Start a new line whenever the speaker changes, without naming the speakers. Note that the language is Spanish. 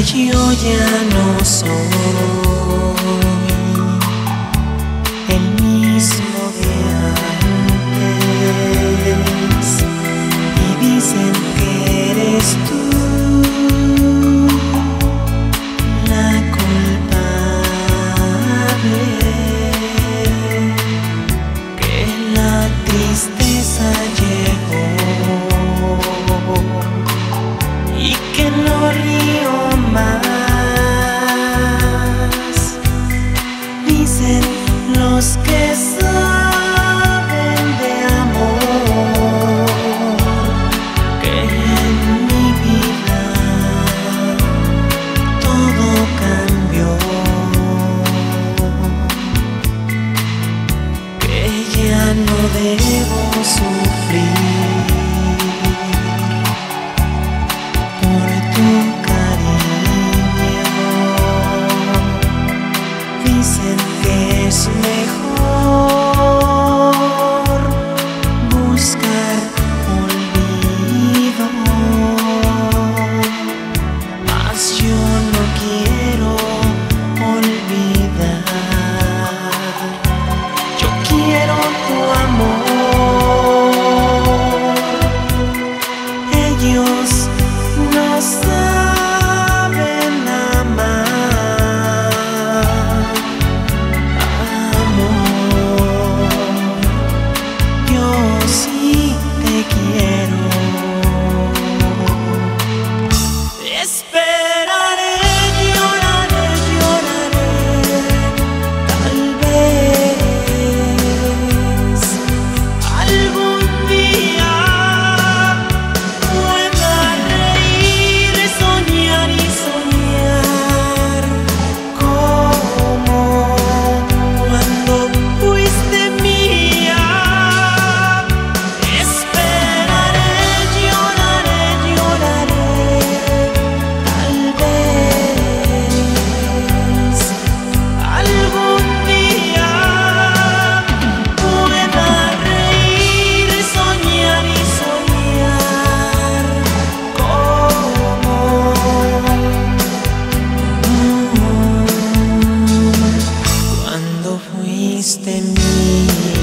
Yo ya no soy el mismo de antes, y dicen que eres tú la culpable, que la tristeza llegó y que no río más. Dicen los que saben de amor que en mi vida todo cambió, que ya no debo sufrir por tu cariño. Dicen que es mejor buscar olvido, mas yo no quiero olvidar. Yo quiero tu amor. Ellos no saben amar. Amor, yo sí te quiero. Esperaré, lloraré, lloraré, tal vez algún día pueda reír, soñar y soñar como cuando fuiste mía. Esperaré, lloraré, lloraré, tal vez algún día pueda reír, soñar y soñar como cuando fuiste mía.